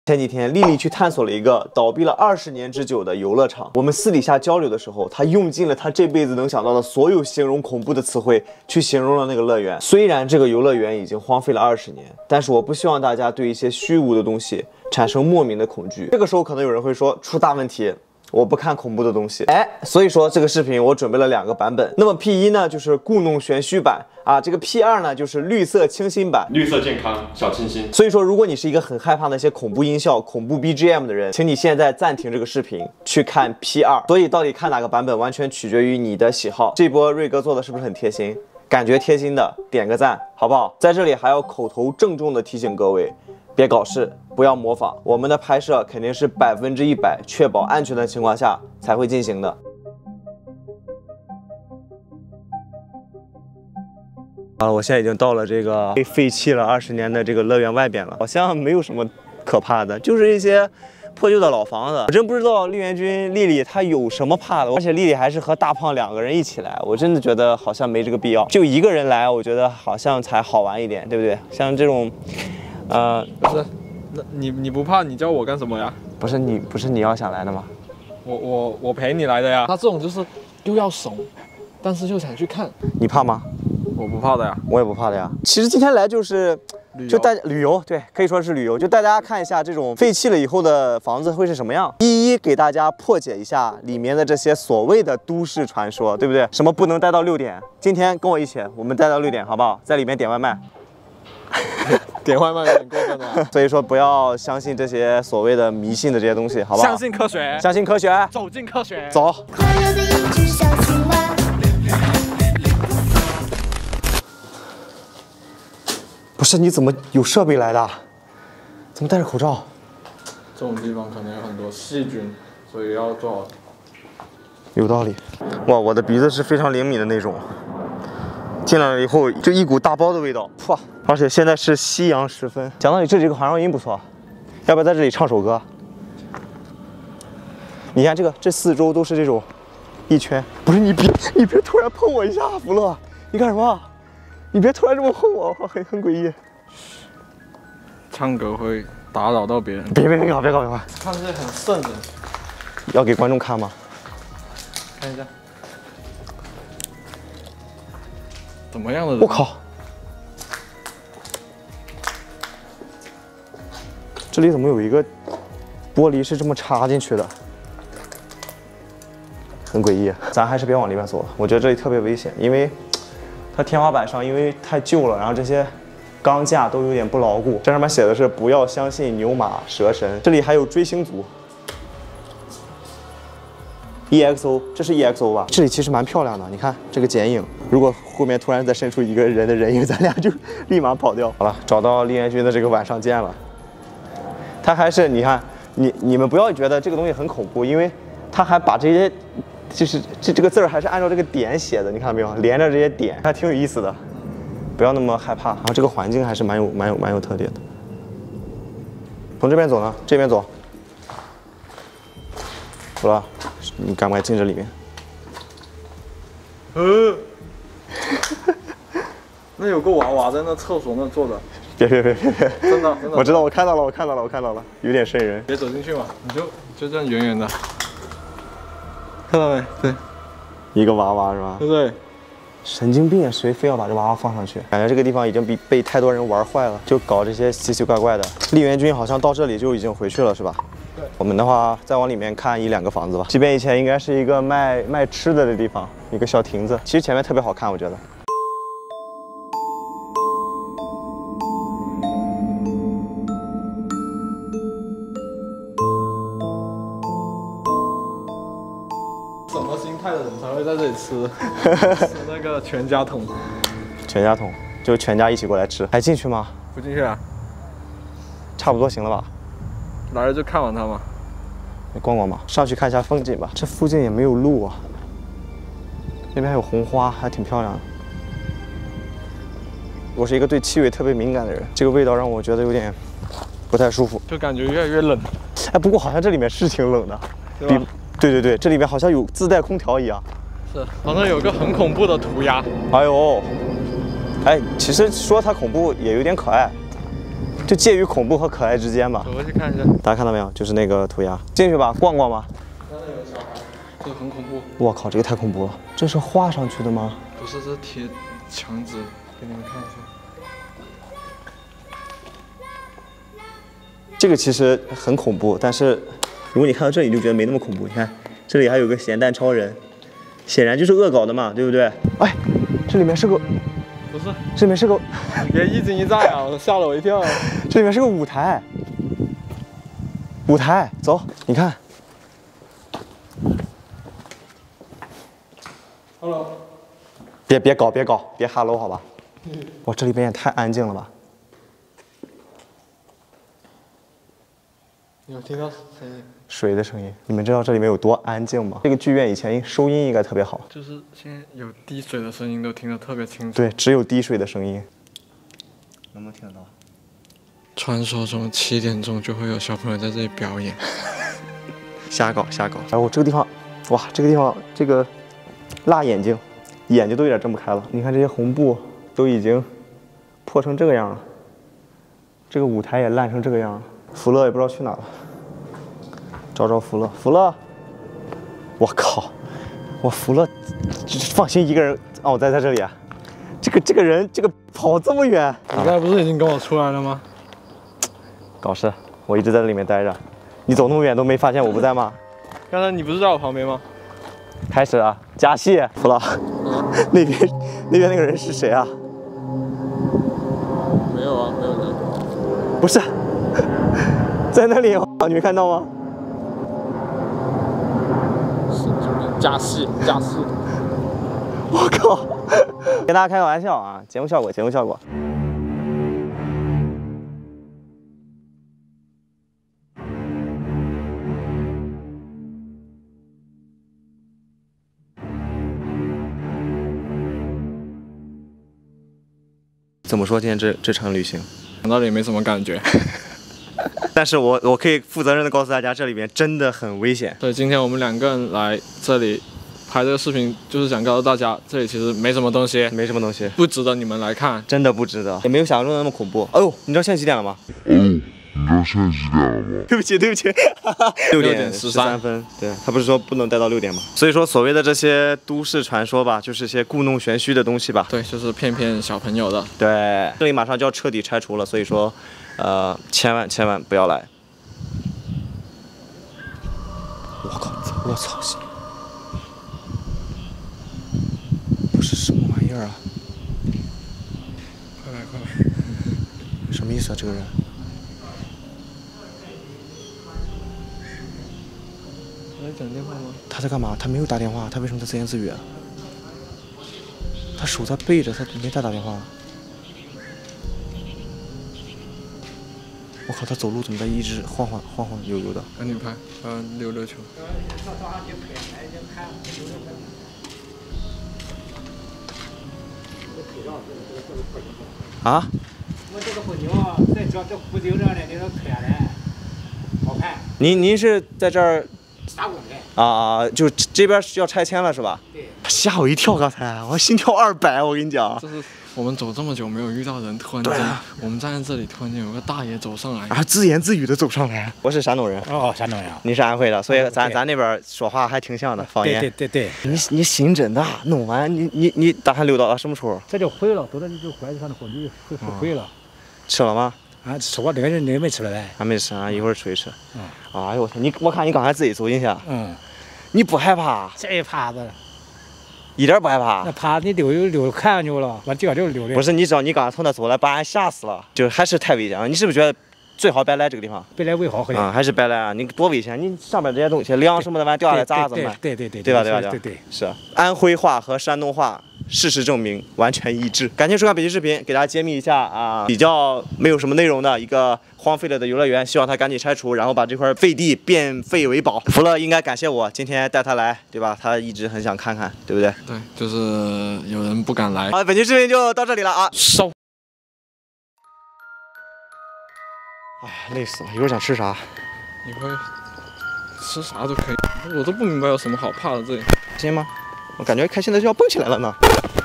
前几天，丽丽去探索了一个倒闭了20年之久的游乐场。我们私底下交流的时候，她用尽了她这辈子能想到的所有形容恐怖的词汇，去形容了那个乐园。虽然这个游乐园已经荒废了20年，但是我不希望大家对一些虚无的东西产生莫名的恐惧。这个时候，可能有人会说出大问题。 我不看恐怖的东西，所以说这个视频我准备了2个版本。那么 P1呢就是故弄玄虚版啊，这个 P2呢就是绿色清新版， 绿色健康小清新。 所以说，如果你是一个很害怕那些恐怖音效、恐怖 BGM 的人，请你现在暂停这个视频，去看 P2。所以到底看哪个版本，完全取决于你的喜好。这波瑞哥做的是不是很贴心？感觉贴心的点个赞，好不好？在这里还要口头郑重的提醒各位。 别搞事，不要模仿。我们的拍摄肯定是100%确保安全的情况下才会进行的。好了，我现在已经到了这个被废弃了20年的这个乐园外边了，好像没有什么可怕的，就是一些破旧的老房子。我真不知道丽媛君丽丽她有什么怕的，而且丽丽还是和大胖2个人一起来，我真的觉得好像没这个必要，就1个人来，我觉得好像才好玩一点，对不对？像这种。 不是，那你不怕？你叫我干什么呀？ 不是你要想来的吗？ 我陪你来的呀。他这种就是又要怂，但是又想去看。 你怕吗？ 我不怕的呀。 我也不怕的呀。其实今天来就是带旅游，对，可以说是旅游，就带大家看一下这种废弃了以后的房子会是什么样，一一给大家破解一下里面的这些所谓的都市传说，对不对？什么不能待到6点？今天跟我一起，我们待到6点，好不好？在里面点外卖。 点外卖有点过分了， 所以说不要相信这些所谓的迷信的这些东西，好不好？ 相信科学， 相信科学， 走进科学， 走。 快乐的一只小青蛙。 不是，你怎么有设备来的？怎么戴着口罩？ 这种地方可能有很多细菌，所以要做好。 有道理。哇，我的鼻子是非常灵敏的那种。 进来了以后，就一股大包的味道，嚯！而且现在是夕阳时分。讲道理，这几个环绕音不错，要不要在这里唱首歌？你看这4周都是这种一圈，不是你别突然碰我一下，福乐，你干什么？你别突然这么碰我，很诡异。 唱歌会打扰到别人。 别搞！ 看这些很瘆人。 要给观众看吗？ 看一下。 怎么样的人？ 我靠！这里怎么有一个玻璃是这么插进去的？很诡异。咱还是别往里面走了，我觉得这里特别危险，因为它天花板上因为太旧了，然后这些钢架都有点不牢固。这上面写的是不要相信牛马蛇神。这里还有追星族。 EXO， 这是 EXO 吧？这里其实蛮漂亮的，你看这个剪影。如果后面突然再伸出一个人的人影，咱俩就立马跑掉。好了，找到丽媛君的这个晚上见了。他还是你看，你们不要觉得这个东西很恐怖，因为他还把这些，就是这个字儿还是按照这个点写的，你看到没有？连着这些点，还挺有意思的。不要那么害怕。然后这个环境还是蛮有特点的。从这边走呢？这边走。走了。 你敢不敢进这里面？ 那有个娃娃在那厕所那坐着。 别！ 真的。 我知道，我看到了，有点瘆人。 别走进去嘛，你就这样远远的。看到没？对， 一个娃娃是吧？ 对不对？ 神经病，谁非要把这娃娃放上去？感觉这个地方已经被太多人玩坏了，就搞这些奇奇怪怪的。丽媛君好像到这里就已经回去了，是吧？ 对， 我们的话再往里面看1、2个房子吧。这边以前应该是一个卖吃的地方，一个小亭子。其实前面特别好看，我觉得。 什么心态的人才会在这里吃那个全家桶？ 全家桶，就全家一起过来吃。还进去吗？ 不进去啊？ 差不多行了吧？ 来了就看完它嘛， 逛逛吧，上去看一下风景吧。这附近也没有路啊，那边还有红花，还挺漂亮的。我是一个对气味特别敏感的人，这个味道让我觉得有点不太舒服， 就感觉越来越冷。 哎，不过好像这里面是挺冷的， 对吧？ 对，这里面好像有自带空调一样。 是，好像有个很恐怖的涂鸦。 哎呦，哎，其实说它恐怖也有点可爱。 就介于恐怖和可爱之间吧。 走过去看一下。 大家看到没有？就是那个涂鸦，进去吧，逛逛吧。 那里有小孩，这个很恐怖。 我靠，这个太恐怖了！这是画上去的吗？ 不是，这贴墙纸，给你们看一下。 这个其实很恐怖，但是如果你看到这里就觉得没那么恐怖。你看这里还有个咸蛋超人，显然就是恶搞的嘛，对不对？哎，这里面是个， 不是， 这里面是个， 你别一惊一乍呀，吓了我一跳。 这里面是个舞台。舞台，走，你看。 Hello。 别搞，别 hello 好吧？哇，这里边也太安静了吧！ 你有听到声音？ 水的声音，你们知道这里面有多安静吗？这个剧院以前收音应该特别好， 就是现在有滴水的声音都听得特别清楚。 对，只有滴水的声音。能不能听得到？ 传说中7点钟就会有小朋友在这里表演。 瞎搞。哎，我这个地方，哇，这个地方这个辣眼睛，眼睛都有点睁不开了。你看这些红布都已经破成这个样了，这个舞台也烂成这个样了。福乐也不知道去哪了。找福乐，我靠，我福乐，放心一个人哦，我在这里啊。这个人跑这么远， 你刚才不是已经跟我出来了吗？ 搞事！我一直在这里面待着，你走那么远都没发现我不在吗？ 刚才你不是在我旁边吗？ 开始啊，加戏，福乐，那边那个人是谁啊？ 没有啊，没有人。 不是，在那里，你没看到吗？ 加戏。 我靠！跟大家开个玩笑啊，节目效果。怎么说今天这场旅行？ 讲道理没什么感觉。 但是我可以负责任的告诉大家，这里面真的很危险。 对，今天我们2个人来这里拍这个视频，就是想告诉大家，这里其实没什么东西，不值得你们来看， 真的不值得，也没有想象中的那么恐怖。哎呦，你知道现在几点了吗？对不起，6点13分。对，他不是说不能待到6点吗？所以说，所谓的这些都市传说吧，就是一些故弄玄虚的东西吧。 对，就是骗小朋友的。 对，这里马上就要彻底拆除了，所以说，千万不要来。我操！不是什么玩意儿啊！ 快来！ 什么意思啊？这个人？ 他在讲电话吗？ 他在干嘛？他没有打电话，他为什么在自言自语啊？他手在背着，他没在打电话。我靠，他走路怎么在一直晃悠悠的？ 赶紧拍，溜球。 啊？ 我这个不牛，再叫这不牛这的，你说拍的好看。 您是在这儿打工的啊？就这边要拆迁了是吧？ 对。 吓我一跳，刚才我心跳200，我跟你讲。 这是我们走这么久没有遇到人，突然间我们站在这里，突然间有个大爷走上来， 啊，自言自语的走上来。我是山东人。 哦，山东人。 你是安徽的，所以咱那边说话还挺像的方言。 对。 你心真大，弄完你打算溜到什么时候？ 这就回了，走到就回来就上的火就回了。 吃了吗？ 啊，吃过，那个人没吃了嘞。 还没吃啊，一会儿出去吃。哎呦我天，我看你刚才自己走进去。你不害怕？ 谁怕的？ 一点不害怕。 那怕你溜看上去了，往地上就溜的。 不是，你知道你刚才从那走来，把俺吓死了，就还是太危险了。你是不是觉得最好别来这个地方？ 别来为好喝还是别来啊！你多危险！你上面这些东西，粮什么的，完掉下来咋怎么办？ 对吧？ 对， 是安徽话和山东话。事实证明完全一致。感谢收看本期视频，给大家揭秘一下啊，比较没有什么内容的一个荒废了的游乐园，希望他赶紧拆除，然后把这块废地变废为宝。福乐应该感谢我今天带他来，对吧？他一直很想看看，对不对？ 对，就是有人不敢来。 好，本期视频就到这里了啊， 收。 哎，累死了，一会儿想吃啥？ 一会儿吃啥都可以，我都不明白有什么好怕的这里。 行吗？我感觉开心的就要蹦起来了呢。